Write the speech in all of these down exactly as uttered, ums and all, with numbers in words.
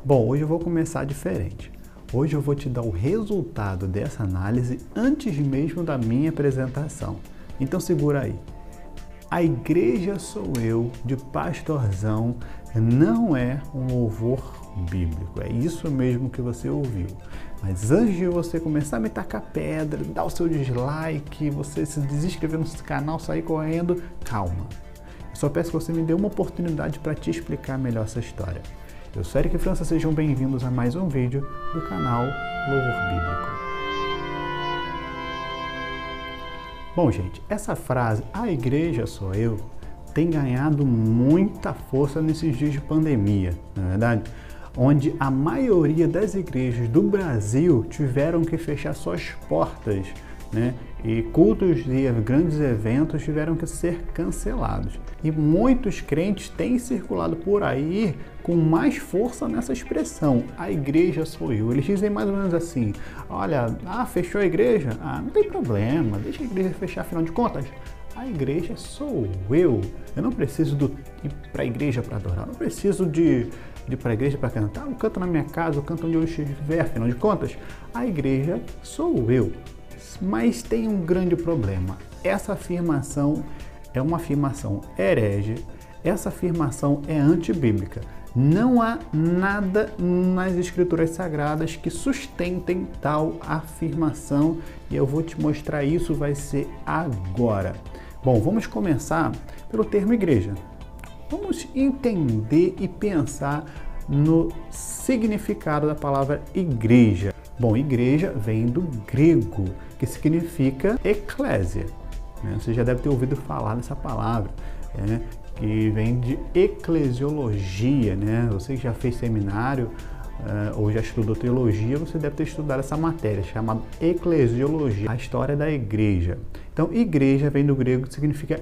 Bom, hoje eu vou começar diferente. Hoje eu vou te dar o resultado dessa análise antes mesmo da minha apresentação. Então segura aí. A igreja sou eu, de pastorzão, não é um louvor bíblico. É isso mesmo que você ouviu. Mas antes de você começar a me tacar pedra, dar o seu dislike, você se desinscrever no canal, sair correndo, calma. Eu só peço que você me dê uma oportunidade para te explicar melhor essa história. Eu sou Eric França, sejam bem-vindos a mais um vídeo do canal Louvor Bíblico. Bom, gente, essa frase, a igreja sou eu, tem ganhado muita força nesses dias de pandemia, não é verdade? Onde a maioria das igrejas do Brasil tiveram que fechar suas portas, né? E cultos e grandes eventos tiveram que ser cancelados. E muitos crentes têm circulado por aí com mais força nessa expressão, a igreja sou eu. Eles dizem mais ou menos assim, olha, ah, fechou a igreja? Ah, não tem problema, deixa a igreja fechar, afinal de contas, a igreja sou eu. Eu não preciso do, ir para a igreja para adorar, eu não preciso de, de ir para a igreja para cantar, eu canto na minha casa, eu canto onde eu estiver, afinal de contas, a igreja sou eu. Mas tem um grande problema. Essa afirmação é uma afirmação herege, essa afirmação é antibíblica. Não há nada nas escrituras sagradas que sustentem tal afirmação e eu vou te mostrar isso, vai ser agora. Bom, vamos começar pelo termo igreja. Vamos entender e pensar no significado da palavra igreja. Bom, igreja vem do grego, que significa eclésia. Né? Você já deve ter ouvido falar dessa palavra, né? Que vem de eclesiologia. Né? Você que já fez seminário uh, ou já estudou teologia, você deve ter estudado essa matéria, chamada eclesiologia, a história da igreja. Então, igreja vem do grego, que significa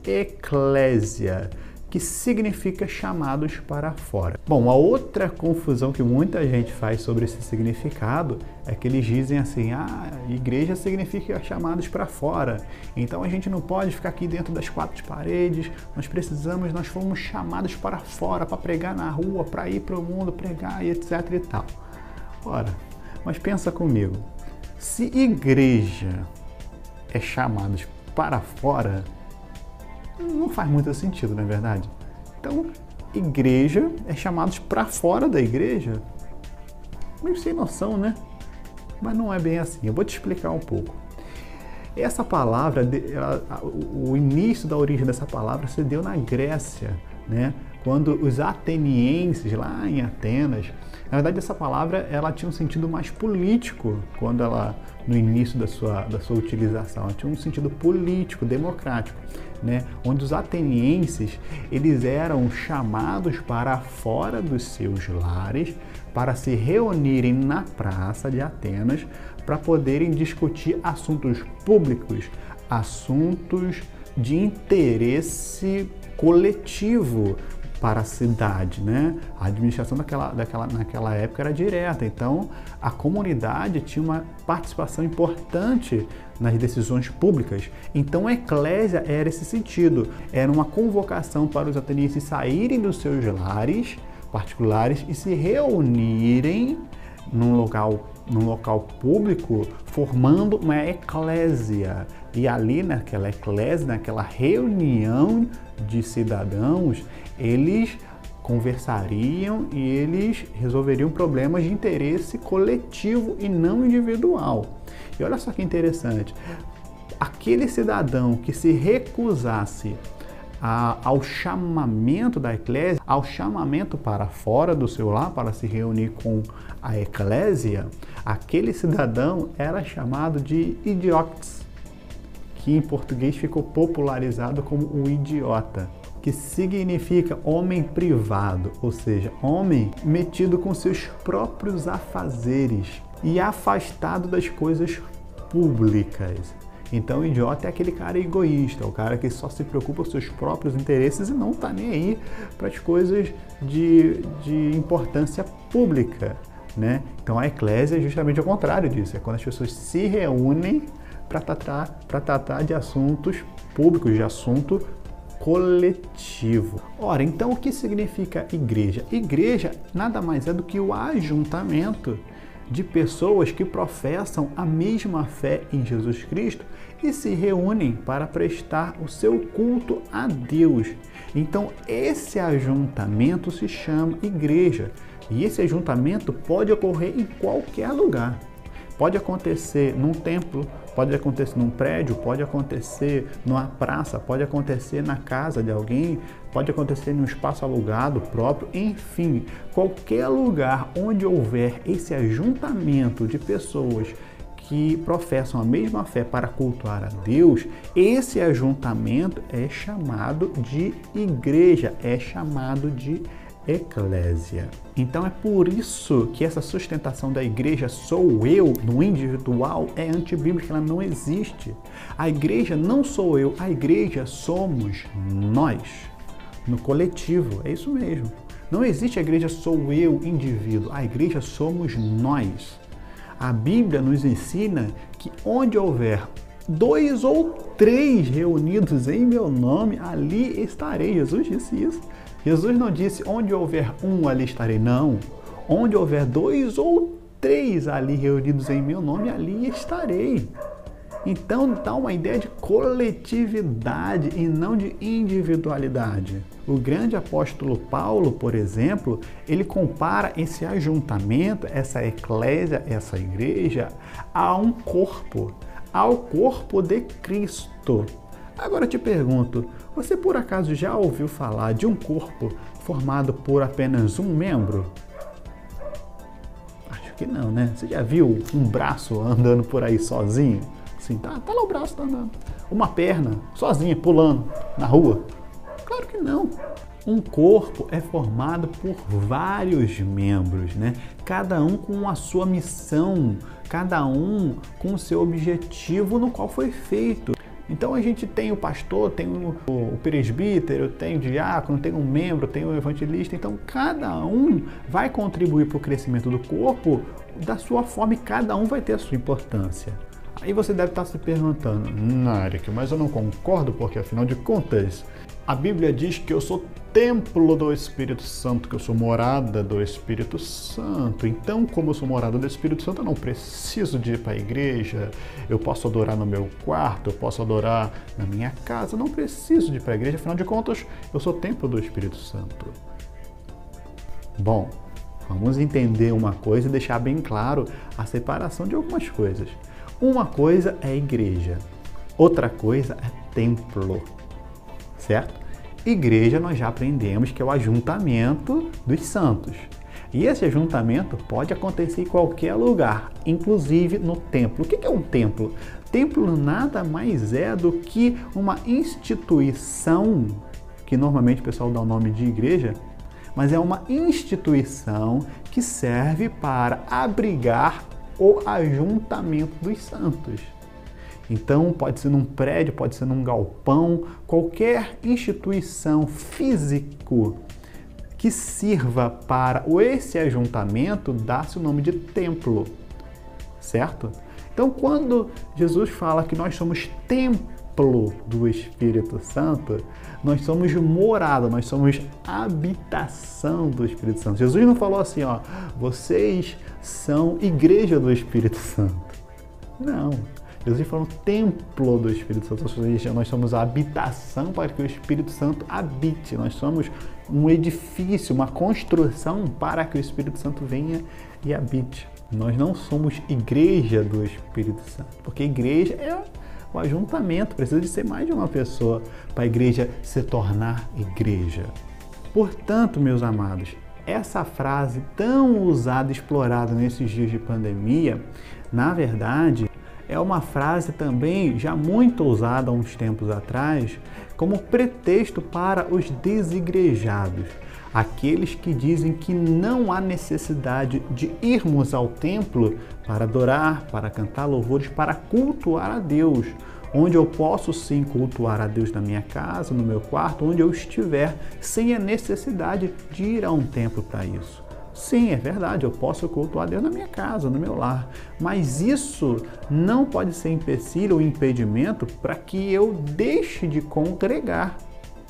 eclésia, que significa chamados para fora. Bom, a outra confusão que muita gente faz sobre esse significado é que eles dizem assim, ah, igreja significa chamados para fora, então a gente não pode ficar aqui dentro das quatro paredes, nós precisamos, nós fomos chamados para fora, para pregar na rua, para ir para o mundo, pregar e etc e tal. Ora, mas pensa comigo, se igreja é chamados para fora, não faz muito sentido, não é verdade? Então, igreja é chamados para fora da igreja? Meio sem noção, né? Mas não é bem assim. Eu vou te explicar um pouco. Essa palavra, o início da origem dessa palavra se deu na Grécia, né? Quando os atenienses, lá em Atenas, na verdade essa palavra ela tinha um sentido mais político quando ela, no início da sua, da sua utilização, ela tinha um sentido político, democrático, né? Onde os atenienses, eles eram chamados para fora dos seus lares, para se reunirem na praça de Atenas, para poderem discutir assuntos públicos, assuntos de interesse coletivo para a cidade, né? A administração daquela, daquela, naquela época era direta, então a comunidade tinha uma participação importante nas decisões públicas. Então a eclésia era esse sentido, era uma convocação para os atenienses saírem dos seus lares particulares e se reunirem num local, num local público, formando uma eclésia. E ali naquela eclésia, naquela reunião de cidadãos, eles conversariam e eles resolveriam problemas de interesse coletivo e não individual. E olha só que interessante, aquele cidadão que se recusasse a, ao chamamento da eclésia, ao chamamento para fora do seu lar, para se reunir com a eclésia, aquele cidadão era chamado de idiotes, que em português ficou popularizado como o idiota, que significa homem privado, ou seja, homem metido com seus próprios afazeres e afastado das coisas públicas. Então o idiota é aquele cara egoísta, o cara que só se preocupa com seus próprios interesses e não está nem aí para as coisas de, de importância pública, né? Então a eclésia é justamente o contrário disso, é quando as pessoas se reúnem para tratar, para tratar de assuntos públicos, de assunto coletivo. Ora, então o que significa igreja? Igreja nada mais é do que o ajuntamento de pessoas que professam a mesma fé em Jesus Cristo e se reúnem para prestar o seu culto a Deus. Então, esse ajuntamento se chama igreja. E esse ajuntamento pode ocorrer em qualquer lugar. Pode acontecer num templo, pode acontecer num prédio, pode acontecer numa praça, pode acontecer na casa de alguém, pode acontecer num espaço alugado próprio, enfim, qualquer lugar onde houver esse ajuntamento de pessoas que professam a mesma fé para cultuar a Deus, esse ajuntamento é chamado de igreja, é chamado de eclésia. Então é por isso que essa sustentação da igreja sou eu, no individual, é antibíblica, ela não existe. A igreja não sou eu, a igreja somos nós, no coletivo, é isso mesmo. Não existe a igreja sou eu, indivíduo, a igreja somos nós. A Bíblia nos ensina que onde houver dois ou três reunidos em meu nome, ali estarei. Jesus disse isso. Jesus não disse onde houver um, ali estarei. Não. Onde houver dois ou três ali reunidos em meu nome, ali estarei. Então dá uma ideia de coletividade e não de individualidade. O grande apóstolo Paulo, por exemplo, ele compara esse ajuntamento, essa eclésia, essa igreja, a um corpo, ao corpo de Cristo. Agora eu te pergunto, você por acaso já ouviu falar de um corpo formado por apenas um membro? Acho que não, né? Você já viu um braço andando por aí sozinho? Assim, tá, tá lá o braço, tá andando. Uma perna sozinha, pulando na rua? Claro que não. Um corpo é formado por vários membros, né? Cada um com a sua missão, cada um com o seu objetivo no qual foi feito. Então a gente tem o pastor, tem o, o presbítero, tem o diácono, tem um membro, tem o evangelista. Então cada um vai contribuir para o crescimento do corpo da sua forma e cada um vai ter a sua importância. Aí você deve estar se perguntando, não, Eric, mas eu não concordo porque afinal de contas a Bíblia diz que eu sou templo do Espírito Santo, que eu sou morada do Espírito Santo. Então, como eu sou morada do Espírito Santo, eu não preciso de ir para a igreja, eu posso adorar no meu quarto, eu posso adorar na minha casa, eu não preciso de ir para a igreja, afinal de contas, eu sou templo do Espírito Santo. Bom, vamos entender uma coisa e deixar bem claro a separação de algumas coisas. Uma coisa é igreja, outra coisa é templo, certo? Igreja nós já aprendemos que é o ajuntamento dos santos. E esse ajuntamento pode acontecer em qualquer lugar, inclusive no templo. O que é um templo? Templo nada mais é do que uma instituição, que normalmente o pessoal dá o nome de igreja, mas é uma instituição que serve para abrigar o ajuntamento dos santos. Então, pode ser num prédio, pode ser num galpão, qualquer instituição físico que sirva para esse ajuntamento, dá-se o nome de templo, certo? Então, quando Jesus fala que nós somos templo do Espírito Santo, nós somos morada, nós somos habitação do Espírito Santo. Jesus não falou assim, ó, vocês são igreja do Espírito Santo. Não. Jesus falou templo do Espírito Santo, ou seja, nós somos a habitação para que o Espírito Santo habite. Nós somos um edifício, uma construção para que o Espírito Santo venha e habite. Nós não somos igreja do Espírito Santo, porque igreja é o ajuntamento, precisa de ser mais de uma pessoa para a igreja se tornar igreja. Portanto, meus amados, essa frase tão usada e explorada nesses dias de pandemia, na verdade, é uma frase também já muito usada há uns tempos atrás como pretexto para os desigrejados, aqueles que dizem que não há necessidade de irmos ao templo para adorar, para cantar louvores, para cultuar a Deus, onde eu posso sim cultuar a Deus na minha casa, no meu quarto, onde eu estiver, sem a necessidade de ir a um templo para isso. Sim, é verdade, eu posso cultuar a Deus na minha casa, no meu lar, mas isso não pode ser empecilho ou impedimento para que eu deixe de congregar.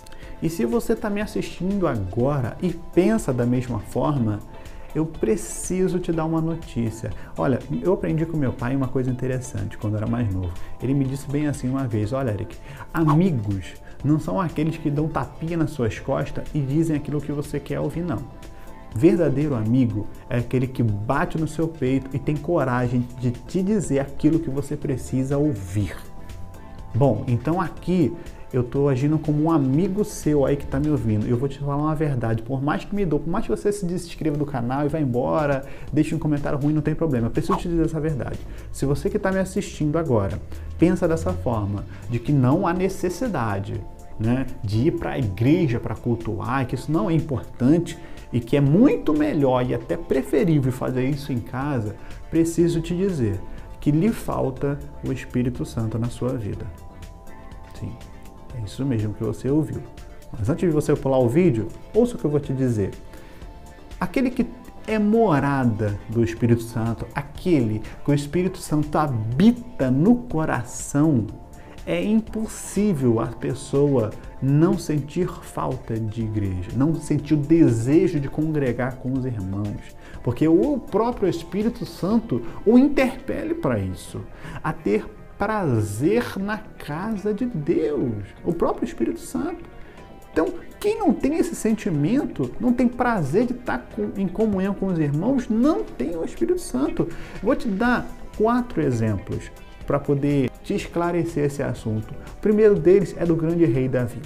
E se você está me assistindo agora e pensa da mesma forma, eu preciso te dar uma notícia. Olha, eu aprendi com meu pai uma coisa interessante quando eu era mais novo. Ele me disse bem assim uma vez: olha, Eric, amigos não são aqueles que dão tapinha nas suas costas e dizem aquilo que você quer ouvir, não. Verdadeiro amigo é aquele que bate no seu peito e tem coragem de te dizer aquilo que você precisa ouvir. Bom, então aqui eu estou agindo como um amigo seu aí que está me ouvindo. Eu vou te falar uma verdade. Por mais que me dou, por mais que você se desinscreva do canal e vá embora, deixe um comentário ruim, não tem problema. Eu preciso te dizer essa verdade. Se você que está me assistindo agora pensa dessa forma, de que não há necessidade, né, de ir para a igreja para cultuar, que isso não é importante e que é muito melhor e até preferível fazer isso em casa, preciso te dizer que lhe falta o Espírito Santo na sua vida. Sim. É isso mesmo que você ouviu. Mas antes de você pular o vídeo, ouça o que eu vou te dizer. Aquele que é morada do Espírito Santo, aquele que o Espírito Santo habita no coração, é impossível a pessoa não sentir falta de igreja, não sentir o desejo de congregar com os irmãos, porque o próprio Espírito Santo o interpele para isso, a ter prazer na casa de Deus, o próprio Espírito Santo. Então, quem não tem esse sentimento, não tem prazer de estar em comunhão com os irmãos, não tem o Espírito Santo. Vou te dar quatro exemplos para poder te esclarecer esse assunto. O primeiro deles é do grande rei Davi.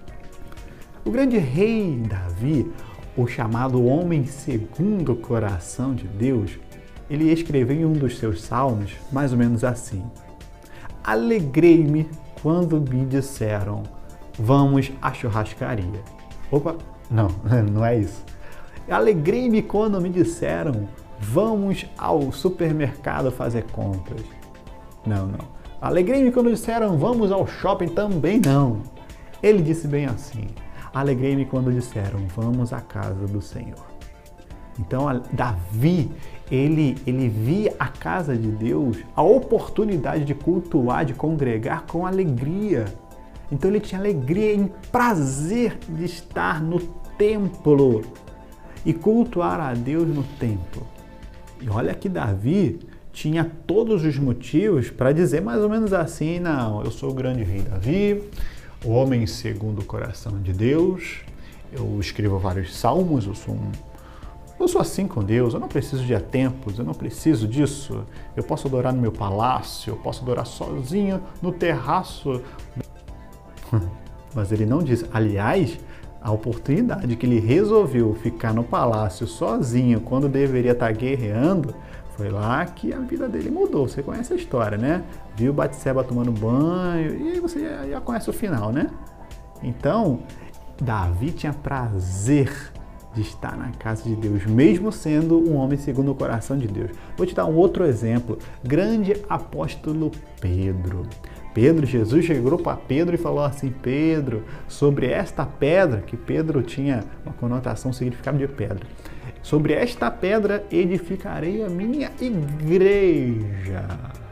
O grande rei Davi, o chamado homem segundo o coração de Deus, ele escreveu em um dos seus salmos mais ou menos assim: alegrei-me quando me disseram, vamos à churrascaria. Opa, não, não é isso. Alegrei-me quando me disseram, vamos ao supermercado fazer compras. Não, não. Alegrei-me quando disseram, vamos ao shopping. Também não. Ele disse bem assim: alegrei-me quando disseram, vamos à casa do Senhor. Então, Davi, ele, ele via a casa de Deus, a oportunidade de cultuar, de congregar com alegria. Então, ele tinha alegria em prazer de estar no templo e cultuar a Deus no templo. E olha que Davi tinha todos os motivos para dizer mais ou menos assim: não, eu sou o grande rei Davi, o homem segundo o coração de Deus, eu escrevo vários salmos, eu sou um Eu sou assim com Deus, eu não preciso de templos, eu não preciso disso. Eu posso adorar no meu palácio, eu posso adorar sozinho no terraço. Mas ele não diz. Aliás, a oportunidade que ele resolveu ficar no palácio sozinho quando deveria estar guerreando, foi lá que a vida dele mudou. Você conhece a história, né? Viu Batseba tomando banho e aí você já, já conhece o final, né? Então, Davi tinha prazer de estar na casa de Deus, mesmo sendo um homem segundo o coração de Deus. Vou te dar um outro exemplo. Grande apóstolo Pedro. Pedro, Jesus chegou para Pedro e falou assim: Pedro, sobre esta pedra, que Pedro tinha uma conotação, um significado de pedra, sobre esta pedra edificarei a minha igreja.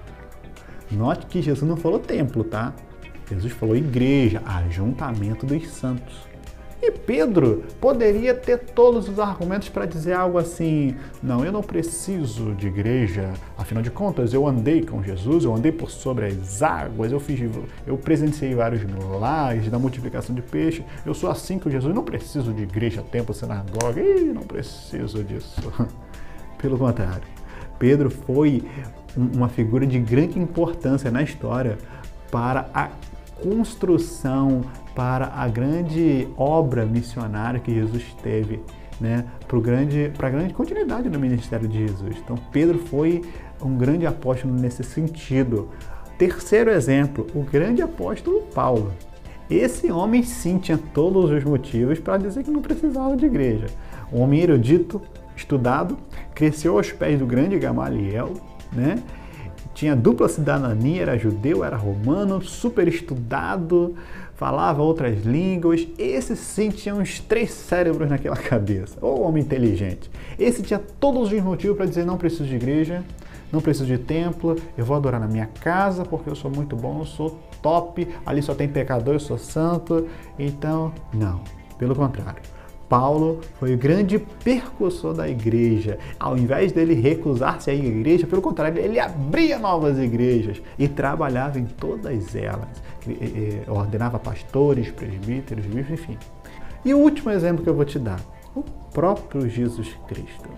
Note que Jesus não falou templo, tá? Jesus falou igreja, ajuntamento dos santos. E Pedro poderia ter todos os argumentos para dizer algo assim: não, eu não preciso de igreja, afinal de contas eu andei com Jesus, eu andei por sobre as águas, eu fiz, eu presenciei vários milagres da multiplicação de peixe, eu sou assim com Jesus, eu não preciso de igreja, templo, sinagoga, Ih, não preciso disso. Pelo contrário, Pedro foi uma figura de grande importância na história para a construção, para a grande obra missionária que Jesus teve, né, para grande, a grande continuidade do ministério de Jesus. Então, Pedro foi um grande apóstolo nesse sentido. Terceiro exemplo, o grande apóstolo Paulo. Esse homem, sim, tinha todos os motivos para dizer que não precisava de igreja. Um homem erudito, estudado, cresceu aos pés do grande Gamaliel, né? Tinha dupla cidadania, era judeu, era romano, super estudado, falava outras línguas. Esse sim tinha uns três cérebros naquela cabeça, ou homem inteligente. Esse tinha todos os motivos para dizer não preciso de igreja, não preciso de templo, eu vou adorar na minha casa porque eu sou muito bom, eu sou top, ali só tem pecador, eu sou santo. Então, não, pelo contrário. Paulo foi o grande percussor da igreja. Ao invés dele recusar-se à igreja, pelo contrário, ele abria novas igrejas e trabalhava em todas elas. Ordenava pastores, presbíteros, bispos, enfim. E o último exemplo que eu vou te dar, o próprio Jesus Cristo.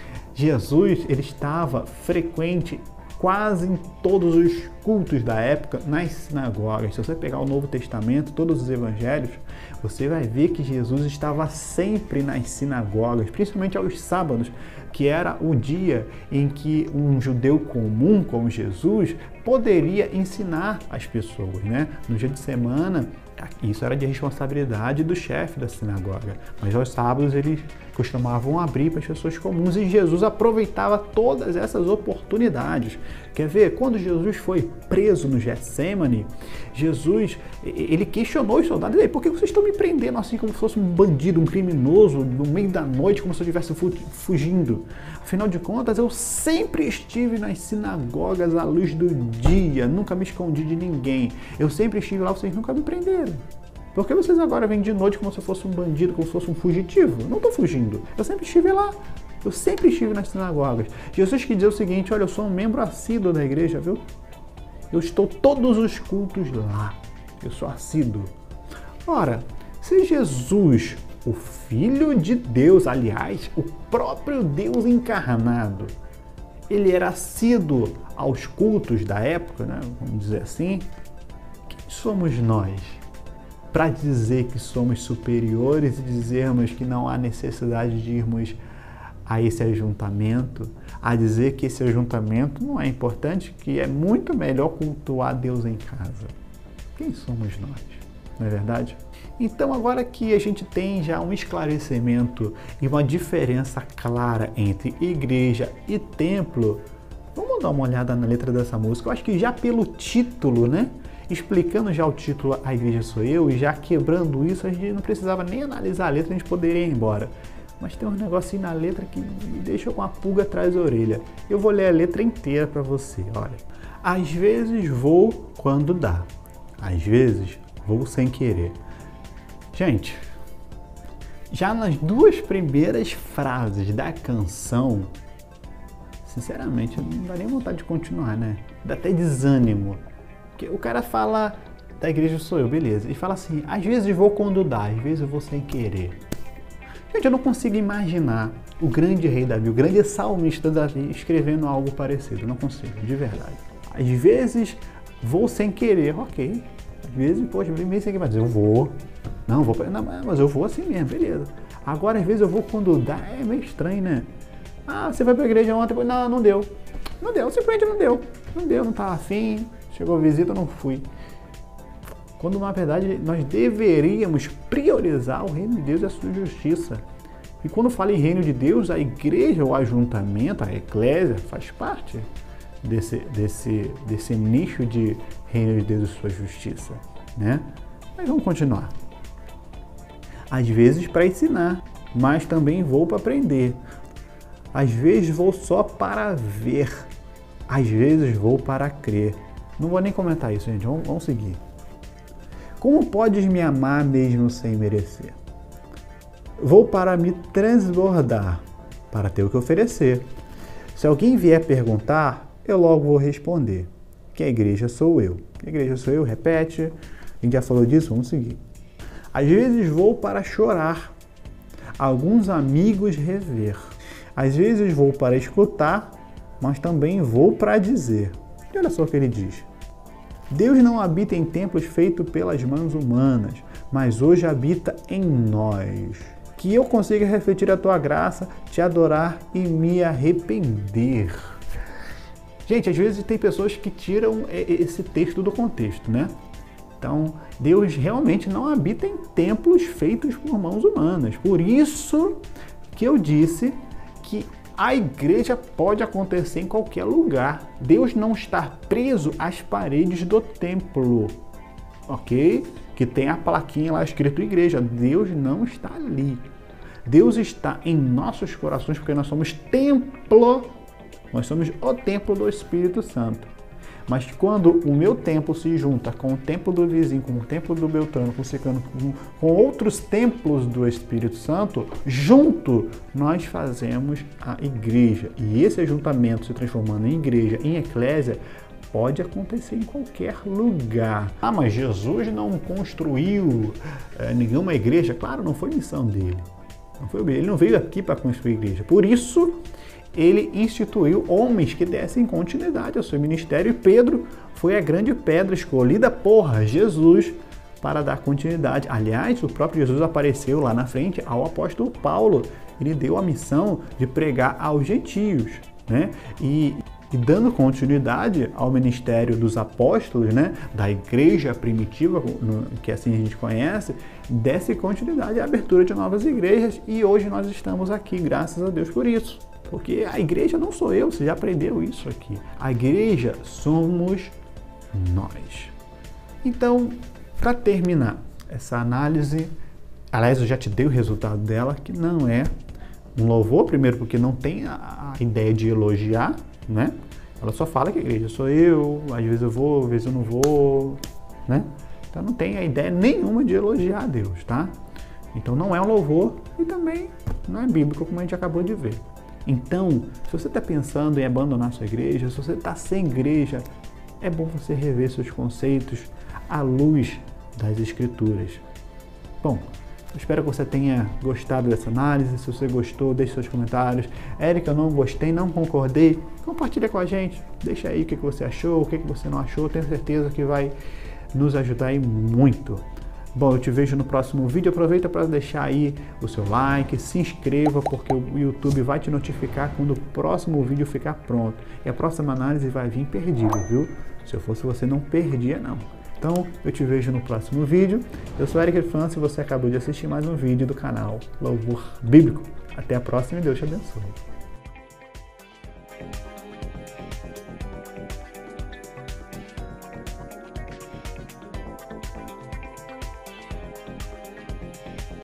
Jesus, ele estava frequente quase em todos os cultos da época, nas sinagogas. Se você pegar o Novo Testamento, todos os evangelhos, você vai ver que Jesus estava sempre nas sinagogas, principalmente aos sábados, que era o dia em que um judeu comum como Jesus poderia ensinar as pessoas, né? No dia de semana, isso era de responsabilidade do chefe da sinagoga, mas aos sábados eles costumavam abrir para as pessoas comuns e Jesus aproveitava todas essas oportunidades. Quer ver? Quando Jesus foi preso no Getsêmani, Jesus, ele questionou os soldados: e aí, por que vocês estão me prendendo assim como se fosse um bandido, um criminoso, no meio da noite, como se eu estivesse fugindo? Afinal de contas, eu sempre estive nas sinagogas à luz do dia, nunca me escondi de ninguém. Eu sempre estive lá, vocês nunca me prenderam. Por que vocês agora vêm de noite como se eu fosse um bandido, como se fosse um fugitivo? Eu não estou fugindo, eu sempre estive lá. Eu sempre estive nas sinagogas. Jesus quis dizer o seguinte: olha, eu sou um membro assíduo da igreja, viu? Eu estou todos os cultos lá. Eu sou assíduo. Ora, se Jesus, o Filho de Deus, aliás, o próprio Deus encarnado, ele era assíduo aos cultos da época, né? Vamos dizer assim, quem somos nós para dizer que somos superiores e dizermos que não há necessidade de irmos a esse ajuntamento, a dizer que esse ajuntamento não é importante, que é muito melhor cultuar Deus em casa? Quem somos nós, não é verdade? Então, agora que a gente tem já um esclarecimento e uma diferença clara entre igreja e templo, vamos dar uma olhada na letra dessa música. Eu acho que já pelo título, né? Explicando já o título A Igreja Sou Eu, e já quebrando isso, a gente não precisava nem analisar a letra, a gente poderia ir embora. Mas tem uns negocinhos na letra que me deixam com a pulga atrás da orelha. Eu vou ler a letra inteira para você, olha. Às vezes vou quando dá, às vezes vou sem querer. Gente, já nas duas primeiras frases da canção, sinceramente, não dá nem vontade de continuar, né? Dá até desânimo. Porque o cara fala, da igreja sou eu, beleza. E fala assim, às vezes vou quando dá, às vezes eu vou sem querer. Gente, eu não consigo imaginar o grande rei Davi, o grande salmista Davi, escrevendo algo parecido. Não consigo, de verdade. Às vezes vou sem querer, ok. Às vezes, poxa, meio sem querer, mas eu vou. Não, vou, não, mas eu vou assim mesmo, beleza. Agora, às vezes eu vou quando dá, é meio estranho, né? Ah, você foi pra igreja ontem? Não, não deu. Não deu, simplesmente não deu. Não deu, não tava afim. Chegou a visita, eu não fui. Quando, na verdade, nós deveríamos priorizar o reino de Deus e a sua justiça. E quando fala em reino de Deus, a igreja, o ajuntamento, a eclésia, faz parte desse, desse, desse nicho de reino de Deus e sua justiça, né? Mas vamos continuar. Às vezes para ensinar, mas também vou para aprender. Às vezes vou só para ver. Às vezes vou para crer. Não vou nem comentar isso, gente. Vamos, vamos seguir. Como podes me amar mesmo sem merecer? Vou para me transbordar, para ter o que oferecer. Se alguém vier perguntar, eu logo vou responder. Que a igreja sou eu. Que a igreja sou eu, repete. A gente já falou disso, vamos seguir. Às vezes vou para chorar, alguns amigos rever. Às vezes vou para escutar, mas também vou para dizer. E olha só o que ele diz. Deus não habita em templos feitos pelas mãos humanas, mas hoje habita em nós. Que eu consiga refletir a tua graça, te adorar e me arrepender. Gente, às vezes tem pessoas que tiram esse texto do contexto, né? Então, Deus realmente não habita em templos feitos por mãos humanas. Por isso que eu disse que a igreja pode acontecer em qualquer lugar. Deus não está preso às paredes do templo, ok? Que tem a plaquinha lá escrito igreja. Deus não está ali. Deus está em nossos corações porque nós somos templo Nós somos o templo do Espírito Santo. Mas quando o meu templo se junta com o templo do vizinho, com o templo do Beltrano, com o Ciclano, com, com outros templos do Espírito Santo, junto nós fazemos a igreja. E esse ajuntamento se transformando em igreja, em eclésia, pode acontecer em qualquer lugar. Ah, mas Jesus não construiu é, nenhuma igreja? Claro, não foi missão dele. Não foi, ele não veio aqui para construir igreja. Por isso, ele instituiu homens que dessem continuidade ao seu ministério, e Pedro foi a grande pedra escolhida por Jesus para dar continuidade. Aliás, o próprio Jesus apareceu lá na frente ao apóstolo Paulo. Ele deu a missão de pregar aos gentios, né? E, e dando continuidade ao ministério dos apóstolos, né? Da igreja primitiva, que assim a gente conhece, desse continuidade à abertura de novas igrejas. E hoje nós estamos aqui, graças a Deus por isso. Porque a igreja não sou eu, você já aprendeu isso aqui. A igreja somos nós. Então, para terminar essa análise, aliás, eu já te dei o resultado dela, que não é um louvor, primeiro porque não tem a, a ideia de elogiar, né? Ela só fala que a igreja sou eu, às vezes eu vou, às vezes eu não vou, né? Então não tem a ideia nenhuma de elogiar a Deus, tá? Então não é um louvor e também não é bíblico, como a gente acabou de ver. Então, se você está pensando em abandonar sua igreja, se você está sem igreja, é bom você rever seus conceitos à luz das Escrituras. Bom, eu espero que você tenha gostado dessa análise. Se você gostou, deixe seus comentários. Érica, eu não gostei, não concordei. Compartilha com a gente. Deixa aí o que você achou, o que você não achou. Tenho certeza que vai nos ajudar aí muito. Bom, eu te vejo no próximo vídeo. Aproveita para deixar aí o seu like, se inscreva, porque o YouTube vai te notificar quando o próximo vídeo ficar pronto. E a próxima análise vai vir imperdível, viu? Se eu fosse você, não perdia não. Então, eu te vejo no próximo vídeo. Eu sou Eric França e você acabou de assistir mais um vídeo do canal Louvor Bíblico. Até a próxima e Deus te abençoe.